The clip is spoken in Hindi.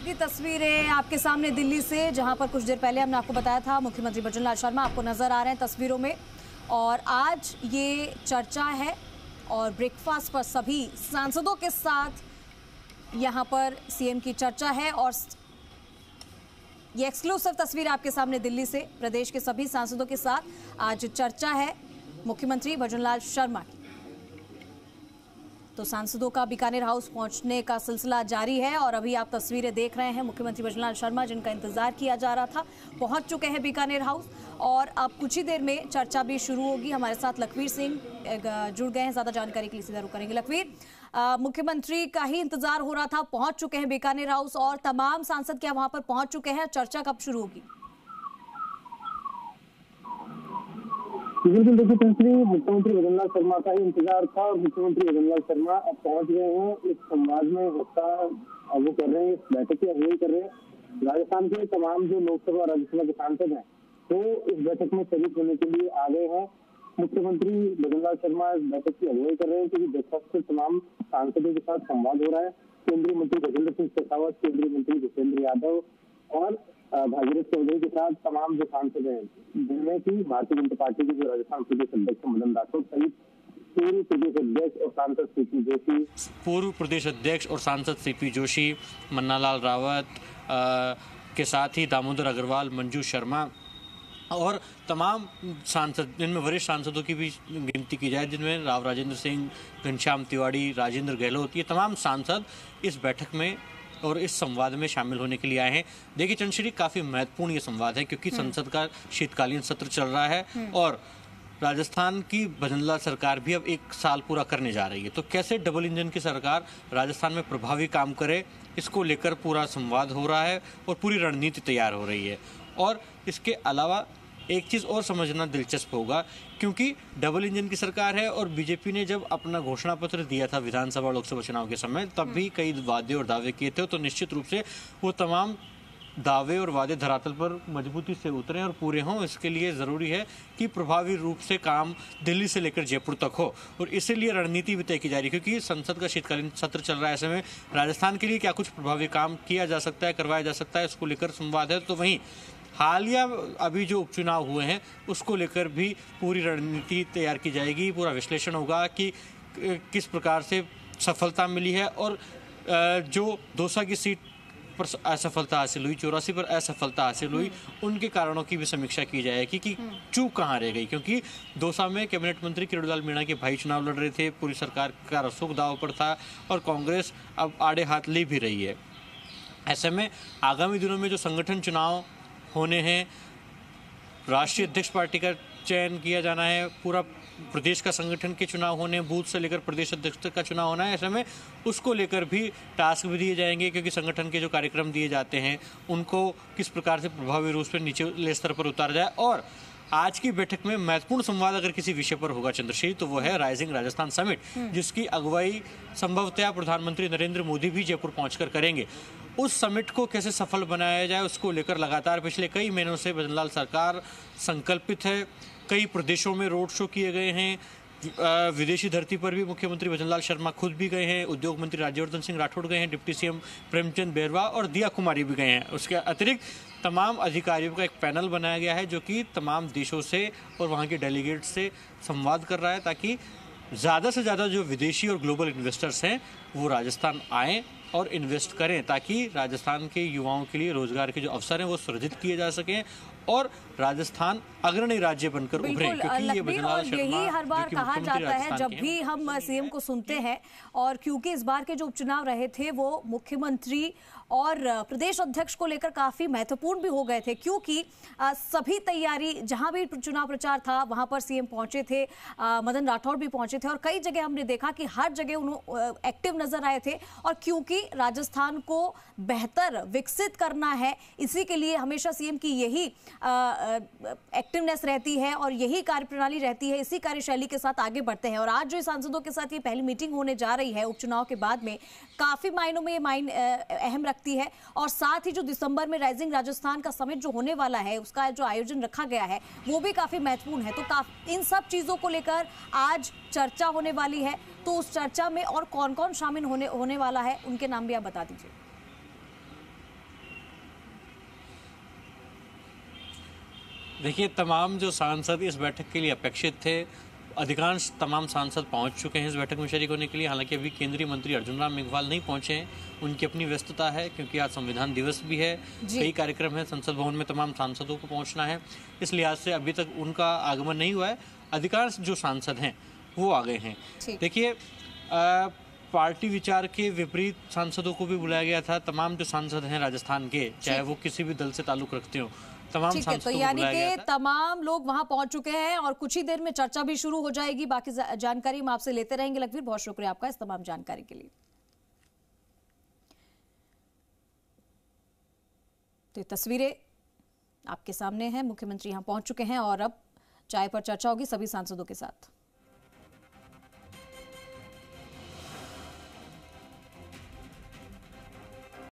की तस्वीरें आपके सामने दिल्ली से, जहां पर कुछ देर पहले हमने आपको बताया था मुख्यमंत्री भजनलाल शर्मा आपको नजर आ रहे हैं तस्वीरों में। और आज ये चर्चा है और ब्रेकफास्ट पर सभी सांसदों के साथ यहां पर सीएम की चर्चा है। और ये एक्सक्लूसिव तस्वीर आपके सामने दिल्ली से, प्रदेश के सभी सांसदों के साथ आज चर्चा है मुख्यमंत्री भजनलाल शर्मा की। तो सांसदों का बीकानेर हाउस पहुंचने का सिलसिला जारी है और अभी आप तस्वीरें देख रहे हैं मुख्यमंत्री भजनलाल शर्मा, जिनका इंतजार किया जा रहा था, पहुंच चुके हैं बीकानेर हाउस। और अब कुछ ही देर में चर्चा भी शुरू होगी। हमारे साथ लखवीर सिंह जुड़ गए हैं, ज्यादा जानकारी के लिए सीधा रुख करेंगे। लखवीर, मुख्यमंत्री का ही इंतजार हो रहा था, पहुंच चुके हैं बीकानेर हाउस और तमाम सांसद क्या वहां पर पहुंच चुके हैं? चर्चा कब शुरू होगी? बिल्कुल, देखिए तंत्री, मुख्यमंत्री भजनलाल शर्मा का ही इंतजार था और मुख्यमंत्री भजनलाल शर्मा अब पहुंच गए हैं। इस संवाद में हिस्सा वो कर रहे हैं, इस बैठक की अगुवाई कर रहे हैं। राजस्थान के तमाम जो लोकसभा और राज्यसभा के सांसद हैं तो इस बैठक में शरीक होने के लिए आ गए हैं। मुख्यमंत्री भजनलाल शर्मा इस बैठक की अगुवाई कर रहे हैं क्योंकि ब्रेकफास्ट से तमाम सांसदों के साथ संवाद हो रहा है। केंद्रीय मंत्री गजेंद्र सिंह शेखावत, केंद्रीय मंत्री भूपेंद्र यादव और भागीरथ चौधरी के साथ तमाम जो सांसद हैं, जिनमें की भारतीय जनता पार्टी के जो राजस्थान प्रदेश अध्यक्ष मदन राठौर सहित पूर्व प्रदेश अध्यक्ष और सांसद सीपी जोशी, मन्नालाल रावत के साथ ही दामोदर अग्रवाल, मंजू शर्मा और तमाम सांसद, जिनमें वरिष्ठ सांसदों की भी गिनती की जाए, जिनमें राव राजेंद्र सिंह, घनश्याम तिवाड़ी, राजेंद्र गहलोत, ये तमाम सांसद इस बैठक में और इस संवाद में शामिल होने के लिए आए हैं। देखिए चंद्रश्री, काफ़ी महत्वपूर्ण ये संवाद है क्योंकि संसद का शीतकालीन सत्र चल रहा है और राजस्थान की भजनलाल सरकार भी अब 1 साल पूरा करने जा रही है। तो कैसे डबल इंजन की सरकार राजस्थान में प्रभावी काम करे, इसको लेकर पूरा संवाद हो रहा है और पूरी रणनीति तैयार हो रही है। और इसके अलावा एक चीज़ और समझना दिलचस्प होगा क्योंकि डबल इंजन की सरकार है और बीजेपी ने जब अपना घोषणा पत्र दिया था विधानसभा लोकसभा चुनाव के समय, तब भी कई वादे और दावे किए थे। तो निश्चित रूप से वो तमाम दावे और वादे धरातल पर मजबूती से उतरें और पूरे हों। इसके लिए ज़रूरी है कि प्रभावी रूप से काम दिल्ली से लेकर जयपुर तक हो और इसीलिए रणनीति भी तय की जा रही है क्योंकि संसद का शीतकालीन सत्र चल रहा है। ऐसे में राजस्थान के लिए क्या कुछ प्रभावी काम किया जा सकता है, करवाया जा सकता है, इसको लेकर संवाद है। तो वहीं हालिया अभी जो उपचुनाव हुए हैं उसको लेकर भी पूरी रणनीति तैयार की जाएगी, पूरा विश्लेषण होगा कि किस प्रकार से सफलता मिली है और जो दौसा की सीट पर असफलता हासिल हुई, 84 पर असफलता हासिल हुई, उनके कारणों की भी समीक्षा की जाएगी कि चूक कहाँ रह गई। क्योंकि दौसा में कैबिनेट मंत्री किरोड़ीलाल मीणा के भाई चुनाव लड़ रहे थे, पूरी सरकार का रसूख दांव पर था और कांग्रेस अब आड़े हाथ ले भी रही है। ऐसे में आगामी दिनों में जो संगठन चुनाव होने हैं, राष्ट्रीय अध्यक्ष पार्टी का चयन किया जाना है, पूरा प्रदेश का संगठन के चुनाव होने, बूथ से लेकर प्रदेश अध्यक्ष का चुनाव होना है। ऐसे में उसको लेकर भी टास्क भी दिए जाएंगे क्योंकि संगठन के जो कार्यक्रम दिए जाते हैं उनको किस प्रकार से प्रभावी रूप से निचले स्तर पर उतारा जाए। और आज की बैठक में महत्वपूर्ण संवाद अगर किसी विषय पर होगा चंद्रश्री, तो वो है राइजिंग राजस्थान समिट, जिसकी अगुवाई संभवतः प्रधानमंत्री नरेंद्र मोदी भी जयपुर पहुंचकर करेंगे। उस समिट को कैसे सफल बनाया जाए उसको लेकर लगातार पिछले कई महीनों से भजनलाल सरकार संकल्पित है। कई प्रदेशों में रोड शो किए गए हैं, विदेशी धरती पर भी मुख्यमंत्री भजनलाल शर्मा खुद भी गए हैं, उद्योग मंत्री राज्यवर्धन सिंह राठौड़ गए हैं, डिप्टी सीएम प्रेमचंद बैरवा और दिया कुमारी भी गए हैं। उसके अतिरिक्त तमाम अधिकारियों का एक पैनल बनाया गया है जो कि तमाम देशों से और वहाँ के डेलीगेट से संवाद कर रहा है ताकि ज़्यादा से ज़्यादा जो विदेशी और ग्लोबल इन्वेस्टर्स हैं वो राजस्थान आएँ और इन्वेस्ट करें ताकि राजस्थान के युवाओं के लिए रोजगार के जो अवसर हैं वो सृजित किए जा सकें और राजस्थान अग्रणी राज्य बनकर उभरे। क्योंकि ये भजनलाल शर्मा, यही हर बार कहा जाता है जब भी हम सीएम को सुनते हैं, और क्योंकि इस बार के जो उपचुनाव रहे थे वो मुख्यमंत्री और प्रदेश अध्यक्ष को लेकर काफी महत्वपूर्ण भी हो गए थे क्योंकि सभी तैयारी, जहां भी चुनाव प्रचार था वहां पर सीएम पहुंचे थे, मदन राठौड़ भी पहुंचे थे और कई जगह हमने देखा कि हर जगह उन्होंने एक्टिव नजर आए थे। और क्योंकि राजस्थान को बेहतर विकसित करना है, इसी के लिए हमेशा सीएम की यही एक्टिवनेस रहती है और यही कार्यप्रणाली रहती है, इसी कार्यशैली के साथ आगे बढ़ते हैं। और आज जो सांसदों के साथ ये पहली मीटिंग होने जा रही है उपचुनाव के बाद में, काफी मायनों में ये अहम रखती है। और साथ ही जो दिसंबर में राइजिंग राजस्थान का समिट जो होने वाला है, उसका जो आयोजन रखा गया है वो भी काफी महत्वपूर्ण है। तो इन सब चीजों को लेकर आज चर्चा होने वाली है। तो उस चर्चा में और कौन कौन शामिल होने वाला है, उनके नाम भी आप बता दीजिए। देखिए, तमाम जो सांसद इस बैठक के लिए अपेक्षित थे, अधिकांश तमाम सांसद पहुंच चुके हैं इस बैठक में शरीक होने के लिए। हालांकि अभी केंद्रीय मंत्री अर्जुन राम मेघवाल नहीं पहुंचे हैं, उनकी अपनी व्यस्तता है क्योंकि आज संविधान दिवस भी है, कई कार्यक्रम है, संसद भवन में तमाम सांसदों को पहुंचना है, इस लिहाज से अभी तक उनका आगमन नहीं हुआ है। अधिकांश जो सांसद हैं वो आ गए हैं। देखिए, पार्टी विचार के विपरीत सांसदों को भी बुलाया गया था। तमाम जो सांसद हैं राजस्थान के, चाहे वो किसी भी दल से ताल्लुक रखते हो, तमाम सांसदों तो यानी कि तमाम लोग वहां पहुंच चुके हैं और कुछ ही देर में चर्चा भी शुरू हो जाएगी। बाकी जानकारी हम आपसे लेते रहेंगे। लखवीर, बहुत शुक्रिया आपका इस तमाम जानकारी के लिए। तो तस्वीरें आपके सामने हैं, मुख्यमंत्री यहां पहुंच चुके हैं और अब चाय पर चर्चा होगी सभी सांसदों के साथ।